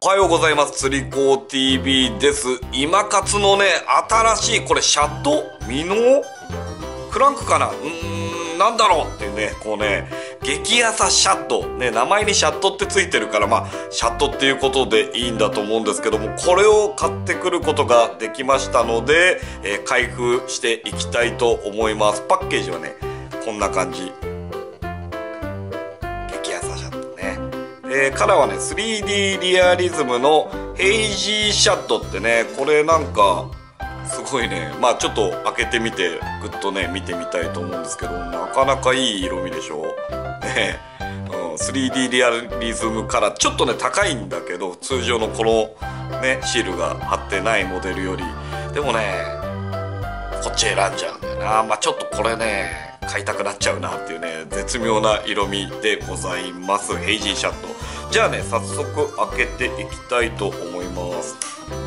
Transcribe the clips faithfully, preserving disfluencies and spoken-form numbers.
おはようございます。釣り子 ティーブイ です。今活のね、新しいこれシャドウミノクランクかな、うーん、なんだろうっていうね、こうね、激朝シャットね、名前にシャットってついてるから、まあシャットっていうことでいいんだと思うんですけども、これを買ってくることができましたので、えー、開封していきたいと思います。パッケージはね、こんな感じ。激朝シャットね。えー、カラーはね スリーディー リアリズムのヘイジーシャットってね、これなんかすごいね、まあちょっと開けてみてぐっとね見てみたいと思うんですけど、なかなかいい色味でしょね。うん、スリーディー リアリズムからちょっとね高いんだけど、通常のこのねシールが貼ってないモデルよりでもねこっち選んじゃうんだよな。まあちょっとこれね買いたくなっちゃうなっていうね、絶妙な色味でございます。ヘイジーシャット。じゃあね早速開けていきたいと思います。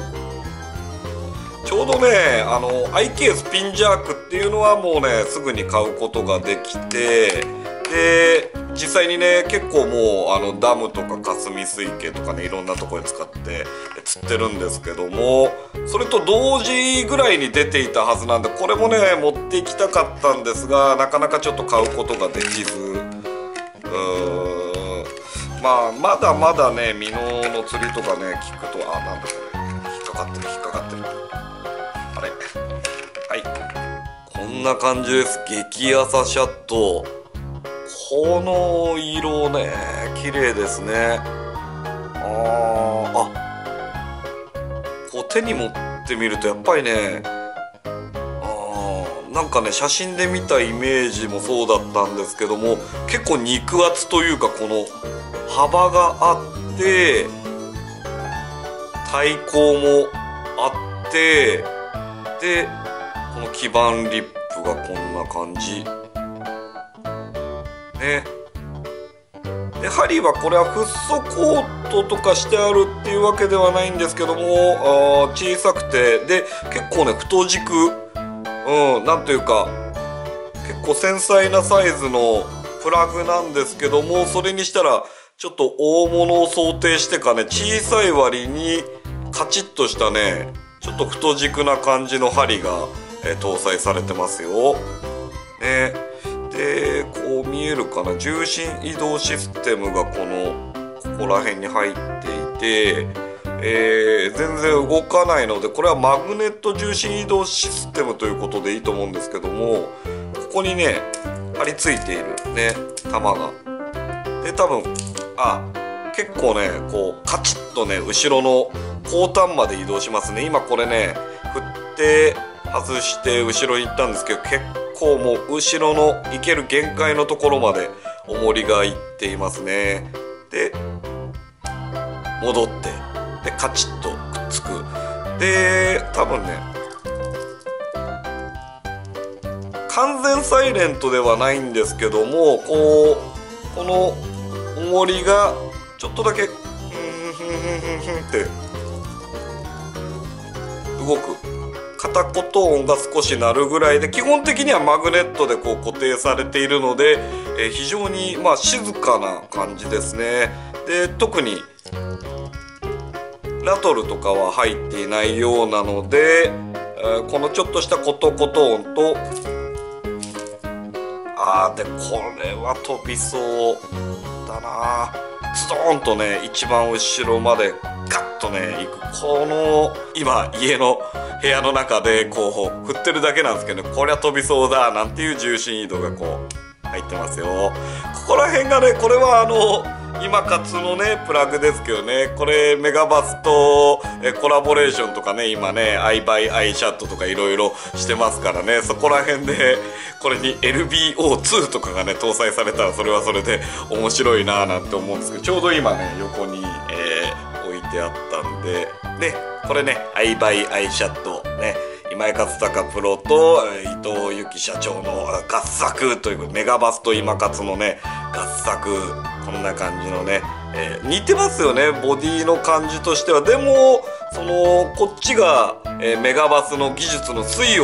ちょうどねあの アイケー スピンジャークっていうのはもうねすぐに買うことができて、で実際にね結構もうあのダムとか霞水系とかねいろんなところで使って釣ってるんですけども、それと同時ぐらいに出ていたはずなんで、これもね持っていきたかったんですが、なかなかちょっと買うことができず、うーんまあまだまだねミノの釣りとかね聞くと、あ、なんだこれ引っかかってる引っかかってるあれ、はい、こんな感じです。激朝シャット。この色ね綺麗ですね。あーあこう手に持ってみるとやっぱりね、あなんかね写真で見たイメージもそうだったんですけども、結構肉厚というかこの幅があって体高もあってでこの基板リップがこんな感じね。で針はこれはフッ素コートとかしてあるっていうわけではないんですけども、あ小さくてで結構ね太軸、うんなんというか結構繊細なサイズのプラグなんですけども、それにしたらちょっと大物を想定してかね小さい割にカチッとしたねちょっと太軸な感じの針が、えー、搭載されてますよ。ね、でこう見えるかな、重心移動システムがこのここら辺に入っていて、えー、全然動かないので、これはマグネット重心移動システムということでいいと思うんですけども、ここにね張り付いているね玉がで、多分あ結構ねこうカチッとね後ろの後端まで移動しますね。今これね振って外して後ろに行ったんですけど、結構もう後ろの行ける限界のところまで重りがいっていますね。で戻ってでカチッとくっつく。で多分ね完全サイレントではないんですけども、こうこの重りがちょっとだけふんふんふんふんふんって動く、片言音が少し鳴るぐらいで、基本的にはマグネットでこう固定されているので、えー、非常にまあ静かな感じですね。で特にラトルとかは入っていないようなので、えー、このちょっとしたコトコト音と、あーでこれは飛びそうだな。ズドーンとね一番後ろまでガッとね行く、この今家の部屋の中でこう振ってるだけなんですけど、ね、これは飛びそうだなんていう重心移動がこう入ってますよ。ここら辺がね、これはあの今活のねプラグですけどね、これメガバスとえコラボレーションとかね今ねアイバイアイシャットとかいろいろしてますからね、そこら辺でこれに エルビーオーツー とかがね搭載されたらそれはそれで面白いなぁなんて思うんですけど、ちょうど今ね横に、えー、置いてあったんでね、これねアイバイアイシャットね、今井勝孝プロと伊藤由紀社長の合作というメガバスと今勝のね合作、こんな感じのね、えー、似てますよねボディの感じとしては。でもそのこっちが、えー、メガバスの技術の粋を、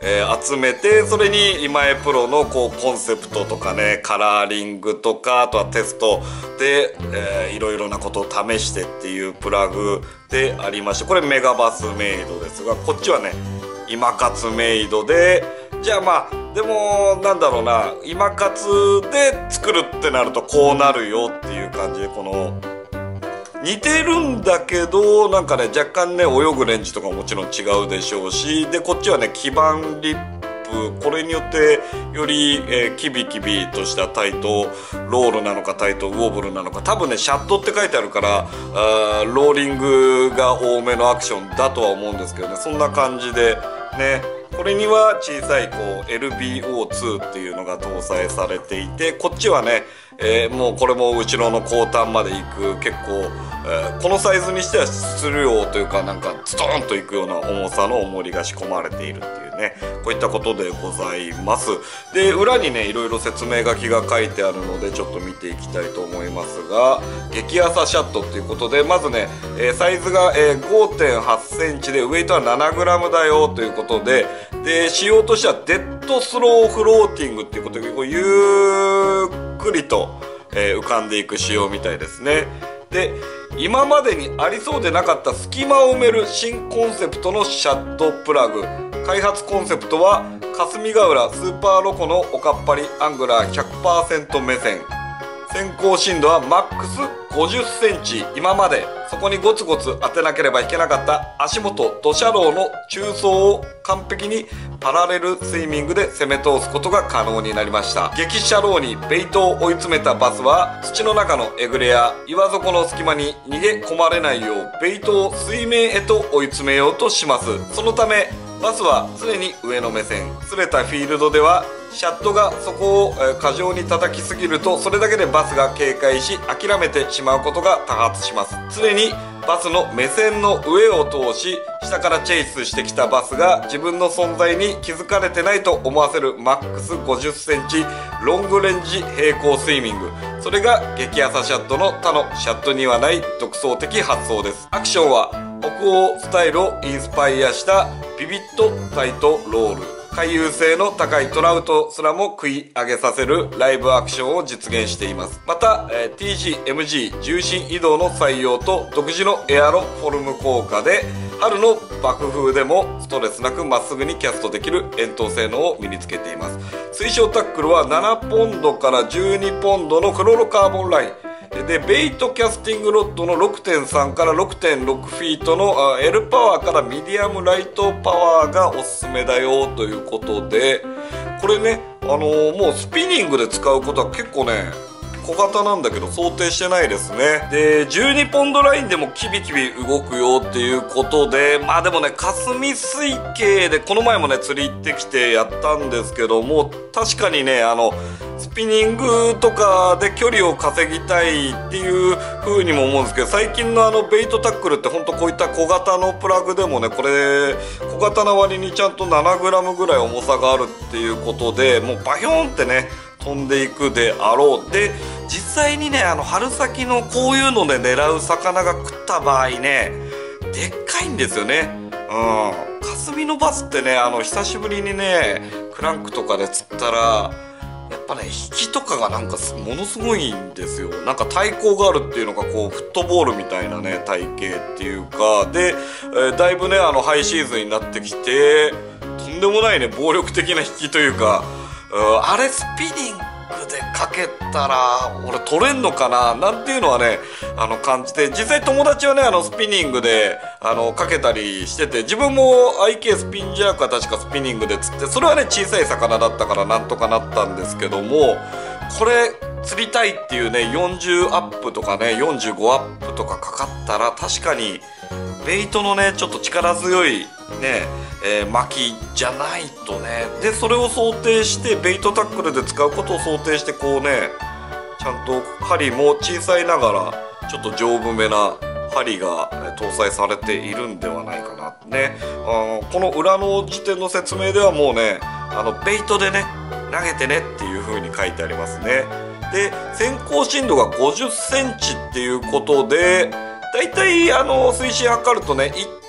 えー、集めて、それに今江プロのこうコンセプトとかね、カラーリングとか、あとはテストで、えー、いろいろなことを試してっていうプラグでありまして、これメガバスメイドですが、こっちはね今勝メイドで、じゃあまあでもなんだろうな、今勝で作るってなるとこうなるよっていう感じで、この似てるんだけどなんかね若干ね泳ぐレンジとかももちろん違うでしょうし、でこっちはね基板リップ、これによってより、えー、キビキビとしたタイトロールなのかタイトウォーブルなのか、多分ねシャットって書いてあるからあーローリングが多めのアクションだとは思うんですけどね、そんな感じでね。これには小さいこう エルビーオーツー っていうのが搭載されていて、こっちはね、えー、もうこれも後ろの後端までいく結構、えー、このサイズにしては質量というかなんかズドーンといくような重さの重りが仕込まれているっていうね、こういったことでございます。で裏にねいろいろ説明書きが書いてあるのでちょっと見ていきたいと思いますが、激浅シャットっていうことで、まずね、えー、サイズが、えー、ごてんはちセンチでウェイトは ななグラム だよということで、で仕様としてはデッドスローフローティングっていうことでこうゆっくりと、えー、浮かんでいく仕様みたいですね。で今までにありそうでなかった隙間を埋める新コンセプトのシャットプラグ。開発コンセプトは霞ヶ浦スーパーロコのおかっぱりアングラー ひゃくパーセント 目線、先行深度はマックスごじゅっセンチ。今までそこにゴツゴツ当てなければいけなかった足元土砂牢の中層を完璧にパラレルスイミングで攻め通すことが可能になりました。激斜牢にベイトを追い詰めたバスは土の中のえぐれや岩底の隙間に逃げ込まれないようベイトを水面へと追い詰めようとします。そのためバスは常に上の目線。擦れたフィールドではシャットがそこを過剰に叩きすぎるとそれだけでバスが警戒し諦めてしまうことが多発します。常にバスの目線の上を通し下からチェイスしてきたバスが自分の存在に気づかれてないと思わせるマックスごじゅっセンチロングレンジ平行スイミング、それが激浅シャットの他のシャットにはない独創的発想です。アクションは北欧スタイルをインスパイアしたビビットタイトロール、回遊性の高いトラウトすらも食い上げさせるライブアクションを実現しています。また、えー、ティージーエムジー 重心移動の採用と独自のエアロフォルム効果で春の爆風でもストレスなくまっすぐにキャストできる遠投性能を身につけています。推奨タックルはななポンドからじゅうにポンドのフロロカーボンラインで、ベイトキャスティングロッドの ろくてんさん から ろくてんろく フィートの L パワーからミディアムライトパワーがおすすめだよということで、これね、あのー、もうスピニングで使うことは結構ね小型なんだけど想定してないですね。でじゅうにポンドラインでもキビキビ動くよっていうことで、まあでもね霞水系でこの前もね釣り行ってきてやったんですけども、確かにねあのスピニングとかで距離を稼ぎたいっていう風にも思うんですけど、最近のあのベイトタックルってほんとこういった小型のプラグでもね、これ小型な割にちゃんと ななグラム ぐらい重さがあるっていうことで、もうバヒョーンってね飛んでいくであろう。で実際にねあの春先のこういうので狙う魚が食った場合ねでっかいんですよね。うん、霞のバスってねあの久しぶりにねクランクとかで釣ったらやっぱね引きとかがなんかものすごいんですよ。なんか対抗があるっていうのがこうフットボールみたいなね体型っていうかで、えー、だいぶねあのハイシーズンになってきてとんでもないね暴力的な引きというか、うん、あれスピニングでかけたら俺取れんのかななんていうのはねあの感じて、実際友達はねあのスピニングであのかけたりしてて、自分も アイケー スピンジャークは確かスピニングで釣って、それはね小さい魚だったからなんとかなったんですけども、これ釣りたいっていうねよんじゅうアップとかねよんじゅうごアップとかかかったら確かにベイトのねちょっと力強いねえー、巻きじゃないとね、でそれを想定してベイトタックルで使うことを想定してこうねちゃんと針も小さいながらちょっと丈夫めな針が搭載されているんではないかなってね。あこの裏の時点の説明ではもうねあのベイトでね投げてねっていう風に書いてありますね。で先行深度がごじゅっセンチっていうことでだいたいあの水深測るとね いって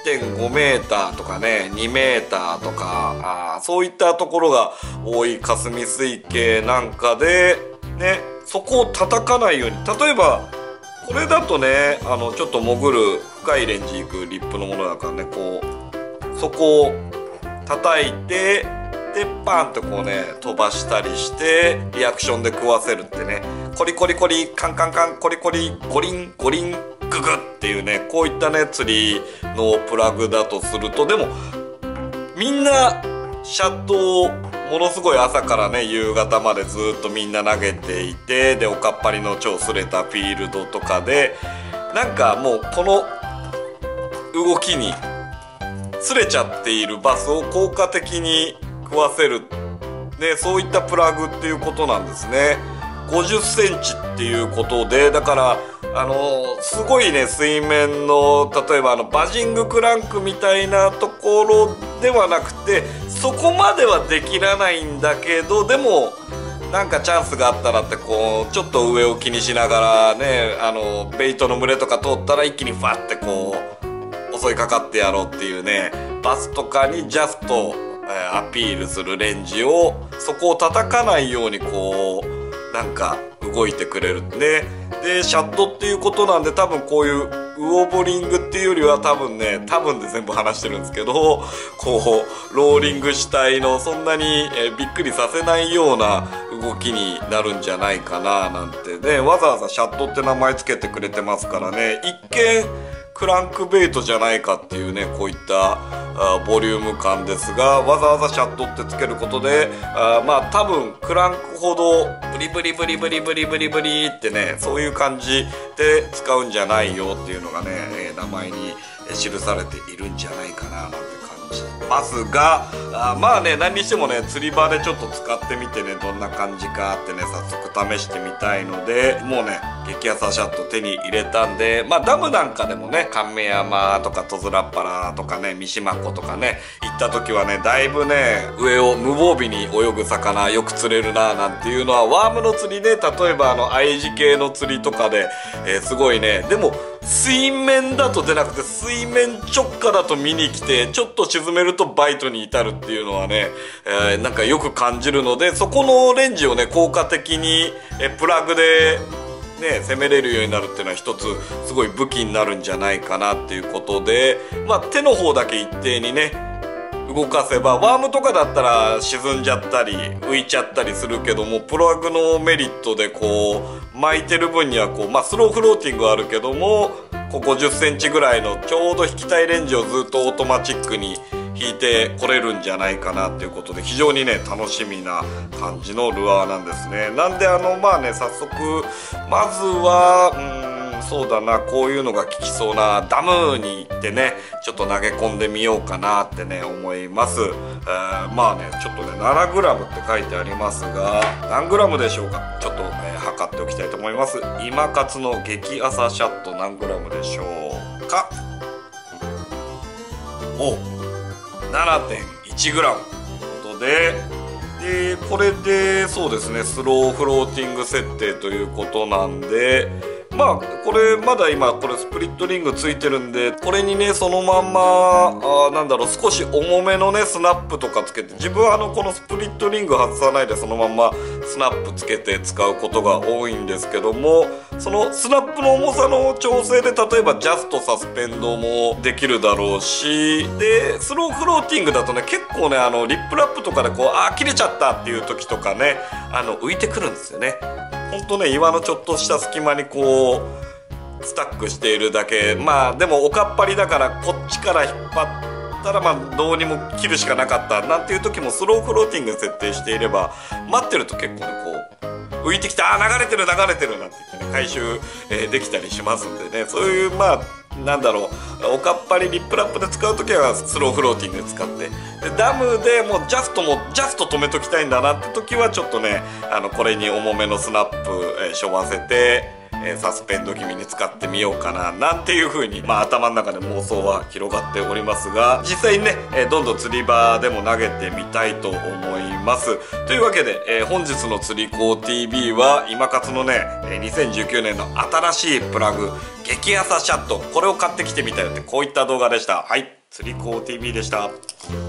てんごメーターとかねにメーターとかあそういったところが多い霞水系なんかでねそこを叩かないように、例えばこれだとねあのちょっと潜る深いレンジ行くリップのものだからねこうそこを叩いてでパンとこうね飛ばしたりしてリアクションで食わせるってね、コリコリコリカンカンカンコリコリゴリンゴリンググっていうねこういったね釣りのプラグだとすると、でもみんなシャットをものすごい朝からね夕方までずっとみんな投げていて、でおかっぱりの超すれたフィールドとかでなんかもうこの動きに釣れちゃっているバスを効果的に食わせる、ね、そういったプラグっていうことなんですね。ごじゅっセンチっていうことで、だからあのすごいね水面の例えばあのバジングクランクみたいなところではなくて、そこまではできらないんだけど、でもなんかチャンスがあったらってこうちょっと上を気にしながらねあのベイトの群れとか通ったら一気にファってこう襲いかかってやろうっていうね、バスとかにジャストアピールするレンジをそこを叩かないようにこうなんか動いてくれるね。でシャットっていうことなんで多分こういうウオボリングっていうよりは多分ね多分で全部話してるんですけど、こうローリング主体のそんなに、えー、びっくりさせないような動きになるんじゃないかななんてね、わざわざシャットって名前つけてくれてますからね、一見クランクベイトじゃないかっていうねこういったあボリューム感ですが、わざわざシャットってつけることであまあ多分クランクほどブリブリブリブリブリブリブリってねそういう感じで使うんじゃないよっていうのがね、えー、名前に記されているんじゃないかななんて感じますが、あまあね何にしてもね釣り場でちょっと使ってみてねどんな感じかってね早速試してみたいので、もうね激朝シャット手に入れたんで、まあダムなんかでもね亀山とか戸面っ原とかね三島湖とかね行った時はねだいぶね上を無防備に泳ぐ魚よく釣れるななんていうのはワームの釣りで、例えばあの愛知系の釣りとかで、えー、すごいね、でも水面だと出なくて水面直下だと見に来てちょっと沈めるとバイトに至るっていうのはね、えー、なんかよく感じるので、そこのレンジをね効果的にえプラグでね攻めれるようになるっていうのは一つすごい武器になるんじゃないかなっていうことで、まあ手の方だけ一定にね動かせば、ワームとかだったら沈んじゃったり浮いちゃったりするけども、プラグのメリットでこう巻いてる分にはこう、まあ、スローフローティングはあるけどもこうごじゅっセンチぐらいのちょうど引きたいレンジをずっとオートマチックに引いてこれるんじゃないかなっていうことで、非常にね楽しみな感じのルアーなんですね。なんであのまあね早速まずはうんそうだな、こういうのが効きそうなダムに行ってねちょっと投げ込んでみようかなってね思います。えー、まあねちょっとね ななグラム って書いてありますが何グラムでしょうか、ちょっと、えー、測っておきたいと思います。今勝の激朝シャット何グラムでしょうか。お ななてんいちグラム ということで、でこれでそうですねスローフローティング設定ということなんで、まあこれまだ今これスプリットリングついてるんで、これにねそのまんまあなんだろう少し重めのねスナップとかつけて、自分はあのこのスプリットリング外さないでそのまんまスナップつけて使うことが多いんですけども、そのスナップの重さの調整で例えばジャストサスペンドもできるだろうし、でスローフローティングだとね結構ねあのリップラップとかでこうあー切れちゃったっていう時とかねあの浮いてくるんですよね。ほんとね岩のちょっとした隙間にこうスタックしているだけ、まあでもおかっぱりだからこっちから引っ張ったらまあどうにも切るしかなかったなんていう時もスローフローティング設定していれば待ってると結構ねこう浮いてきてあー流れてる流れてるなんて言ってね回収、えー、できたりしますんでね、そういうまあなんだろうおかっぱりリップラップで使う時はスローフローティングで使って、でダムでもうジャストもジャスト止めときたいんだなって時はちょっとねあのこれに重めのスナップ、えー、しょわせて、えー、サスペンド気味に使ってみようかななんていう風に、まあ、頭の中で妄想は広がっておりますが、実際にね、えー、どんどん釣り場でも投げてみたいと思います。というわけで、えー、本日の釣り子 ティービー は今勝のねにせんじゅうきゅうねんの新しいプラグ激朝シャット、これを買ってきてみたよってこういった動画でした。はい。 釣り子 ティーブイ でした。